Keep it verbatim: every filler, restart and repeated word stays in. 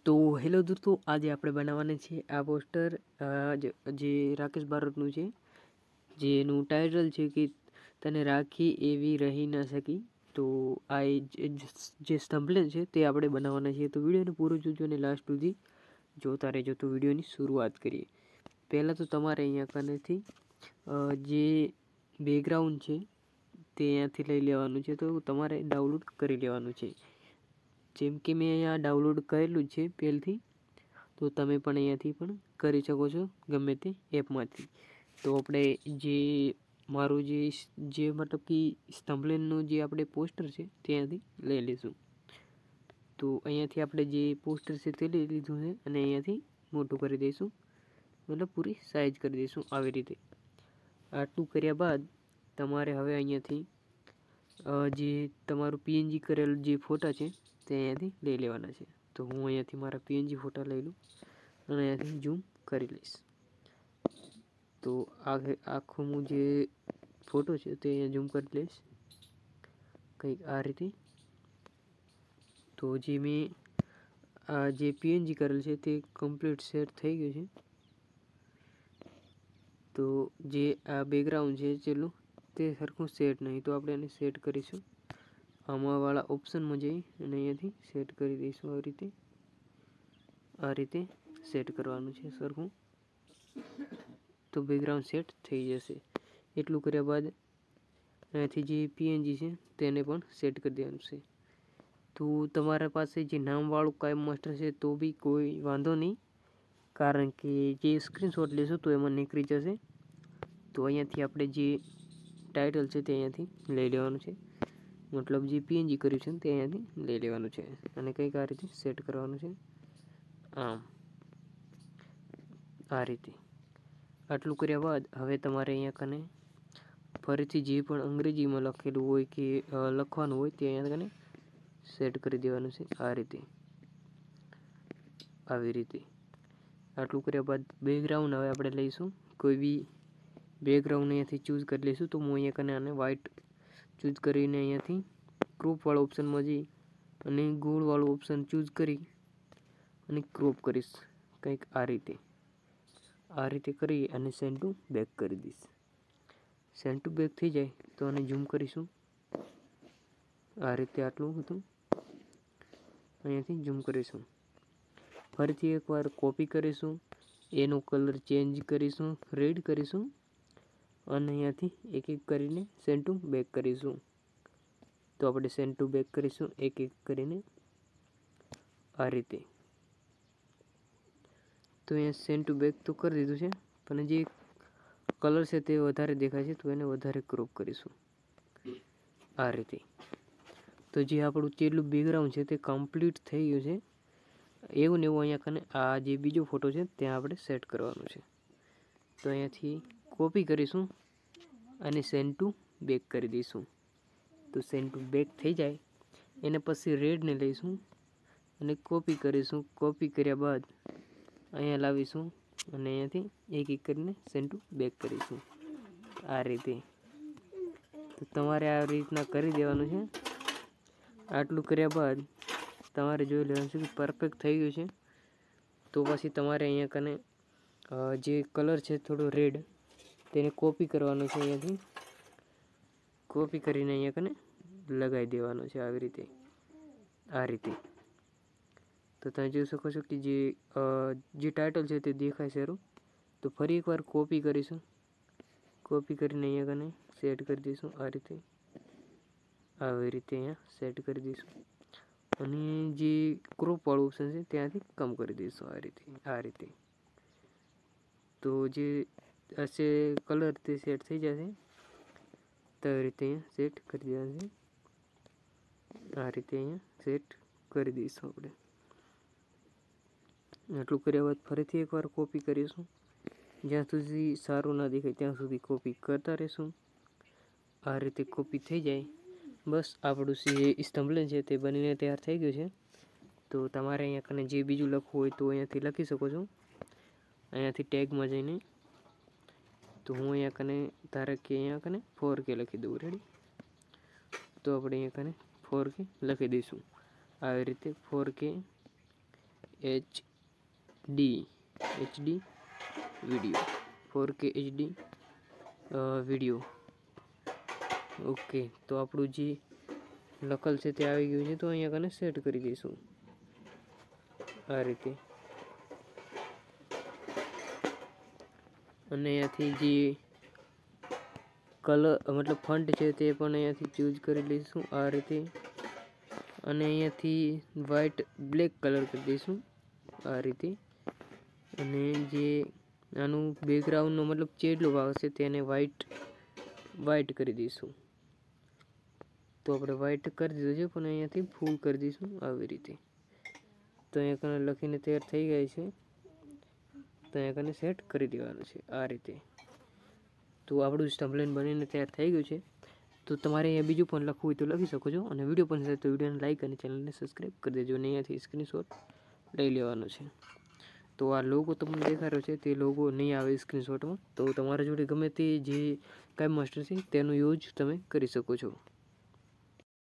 तो हेलो दोस्तों, आज આપણે બનાવવાના છે આ પોસ્ટર જે રાકેશ બારોટનું છે, જેનું ટાઇટલ છે કે તને રાખી એવી રહી ન શકી. તો આ જે થંબનેલ છે તે આપણે બનાવવાના છે. તો વિડીયોને પૂરો જોજો અને લાસ્ટ સુધી જોતા રહેજો. તો વિડીયોની શરૂઆત કરીએ. પહેલાં તો તમારે અહીંયા કનેથી જે બેકગ્રાઉન્ડ છે તે અહીંયાથી લઈ લેવાનું છે. તો તમારે ડાઉનલોડ કરી લેવાનું છે. જેમ કે મેં અહીંયા ડાઉનલોડ કરેલું છે પહેલથી, તો તમે પણ અહીંયાથી પણ કરી શકો છો ગમે તે એપમાંથી. તો આપણે જે મારું જે જે મતલબ કે થંબનેલનું જે આપણે પોસ્ટર છે ત્યાંથી લઈ લઈશું. તો અહીંયાથી આપણે જે પોસ્ટર છે તે લઈ લીધું છે અને અહીંયાથી મોટું કરી દઈશું, મતલબ પૂરી સાઇઝ કરી દઈશું આવી રીતે. આટલું કર્યા બાદ તમારે હવે અહીંયાથી જે તમારું પીએનજી કરેલ જે ફોટા છે તે અહીંયાથી લઈ લેવાના છે. તો હું અહીંયાથી મારા પીએનજી ફોટા લઈ લઉં અને અહીંયાથી ઝૂમ કરી લઈશ. તો આ આખો હું જે ફોટો છે તે અહીંયા ઝૂમ કરી લઈશ કંઈક આ રીતે. તો જે મેં આ જે પીએનજી કરેલ છે તે કમ્પ્લીટ સેટ થઈ ગયું છે. તો જે આ બેકગ્રાઉન્ડ છે ચેલું તે સરખું સેટ નહીં, તો આપણે એને સેટ કરીશું. આમાં વાળા ઓપ્શનમાં જઈ અને અહીંયાથી સેટ કરી દઈશું આવી રીતે. આ રીતે સેટ કરવાનું છે સરખું, તો બેકગ્રાઉન્ડ સેટ થઈ જશે. એટલું કર્યા બાદ અહીંયાથી જે પીએનજી છે તેને પણ સેટ કરી દેવાનું છે. તો તમારા પાસે જે નામવાળું કાંઈ માસ્ટર છે તો બી કોઈ વાંધો નહીં, કારણ કે જે સ્ક્રીનશોટ લેશું તો એમાં નીકળી જશે. તો અહીંયાથી આપણે જે ટાઇટલ છે તે અહીંયાથી લઈ લેવાનું છે, મતલબ જે પીએનજી કર્યું છે તે અહીંયાથી લઈ લેવાનું છે અને કંઈક આ રીતે સેટ કરવાનું છે. આમ આ રીતે આટલું કર્યા બાદ હવે તમારે અહીંયા કને ફરીથી જે પણ અંગ્રેજીમાં લખેલું હોય કે લખવાનું હોય તે અહીંયા કને સેટ કરી દેવાનું છે આ રીતે, આવી રીતે. આટલું કર્યા બાદ બેકગ્રાઉન્ડ હવે આપણે લઈશું, કોઈ બી બેકગ્રાઉન્ડ અહીંયાથી ચૂઝ કરી લઈશું. તો હું અહીંયા કને આને વ્હાઇટ ચૂઝ કરીને અહીંયાથી ક્રોપવાળો ઓપ્શનમાં જઈ અને ગોળવાળું ઓપ્શન ચૂઝ કરી અને ક્રોપ કરીશ કંઈક આ રીતે. આ રીતે કરી અને સેન્ડ ટુ બેક કરી દઈશ. સેન્ડ ટુ બેક થઈ જાય તો આને ઝૂમ કરીશું આ રીતે. આટલું બધું અહીંયાથી ઝૂમ કરીશું. ફરીથી એકવાર કોપી કરીશું, એનો કલર ચેન્જ કરીશું, રેડ કરીશું અને અહીંયાથી એક એક કરીને સેન્ડ ટુ બેક કરીશું. તો આપણે સેન્ડ ટુ બેક કરીશું એક એક કરીને આ રીતે. તો અહીંયા સેન્ડ ટુ બેક તો કરી દીધું છે, પણ જે કલર છે તે વધારે દેખાય છે તો એને વધારે ક્રોપ કરીશું આ રીતે. તો જે આપણું જેટલું બેકગ્રાઉન્ડ છે તે કમ્પ્લીટ થઈ ગયું છે. એવું ને એવું અહીંયા કને આ જે બીજો ફોટો છે ત્યાં આપણે સેટ કરવાનું છે. તો અહીંયાથી કોપી કરીશું અને સેન્ડ ટુ બેક કરી દઈશું. તો સેન્ડ ટુ બેક થઈ જાય એને પછી રેડને લઈશું અને કોપી કરીશું. કોપી કર્યા બાદ અહીંયા લાવીશું અને અહીંયાથી એક એક કરીને સેન્ડ ટુ બેક કરીશું આ રીતે. તો તમારે આ રીતના કરી દેવાનું છે. આટલું કર્યા બાદ તમારે જોઈ લેવાનું છે કે પરફેક્ટ થઈ ગયું છે. તો પછી તમારે અહીંયા કને જે કલર છે થોડો રેડ તેને કોપી કરવાનો છે. અહીંયાથી કોપી કરીને અહીંયા કને લગાવી દેવાનો છે આવી રીતે, આ રીતે. તો તમે જોઈ શકો છો કે જે જે ટાઇટલ છે તે દેખાય સારું. તો ફરી એકવાર કોપી કરીશું, કોપી કરીને અહીંયા કને સેટ કરી દઈશું આ રીતે, આવી રીતે અહીંયા સેટ કરી દઈશું અને જે ક્રોપવાળું ઓપ્શન છે ત્યાંથી કમ કરી દઈશું આ રીતે, આ રીતે. તો જે હશે કલર તે સેટ થઈ જશે. તો આવી રીતે અહીંયા સેટ કરી દેવાનું છે આ રીતે. અહીંયા સેટ કરી દઈશું આપણે. આટલું કર્યા બાદ ફરીથી એકવાર કોપી કરીશું. જ્યાં સુધી સારું ના દેખાય ત્યાં સુધી કોપી કરતા રહીશું. આ રીતે કોપી થઈ જાય બસ આપણું જે થંબનેલ છે તે બનીને તૈયાર થઈ ગયું છે. તો તમારે અહીંયા કને જે બીજું લખવું હોય તો અહીંયાથી લખી શકો છો, અહીંયાથી ટેગમાં જઈને. તો હું અહીંયા કને ધારે કે અહીંયા કને ફોર કે લખી દઉં. રેડી? તો આપણે અહીંયા કને ફોર કે લખી દઈશું આવી રીતે. Four K H D HD video four K HD video. Okay, તો આપણું જે લખેલ છે તે આવી ગયું છે. તો અહીંયા કને સેટ કરી દઈશું આ રીતે. અને અહીંયાથી જે કલર મતલબ ફન્ટ છે તે પણ અહીંયાથી ચૂઝ કરી લઈશું આ રીતે. અને અહીંયાથી વ્હાઇટ બ્લેક કલર કરી દઈશું આ રીતે. અને જે આનું બેકગ્રાઉન્ડનો મતલબ ચેડલો ભાગ છે તેને વ્હાઇટ વ્હાઇટ કરી દઈશું. તો આપણે વ્હાઇટ કરી દીધું છે, પણ અહીંયાથી ફૂલ કરી દઈશું આવી રીતે. તો અહીંયા કને લખીને તૈયાર થઈ ગઈ છે. તો અહીંયા કને સેટ કરી દેવાનું છે આ રીતે. તો આપણું થંબનેલ બનીને તૈયાર થઈ ગયું છે. તો તમારે અહીંયા બીજું પણ લખવું હોય તો લખી શકો છો. અને વિડીયો પણ છે તો વિડીયોને લાઈક અને ચેનલને સબસ્ક્રાઈબ કરી દેજો. અને અહીંયાથી સ્ક્રીનશોટ લઈ લેવાનો છે. તો આ લોગો તમને દેખાઈ રહ્યો છે તે લોગો નહીં આવે સ્ક્રીનશોટમાં. તો તમારા જોડે ગમે તે જે કાંઈ માસ્ટર છે તેનો યુઝ તમે કરી શકો છો.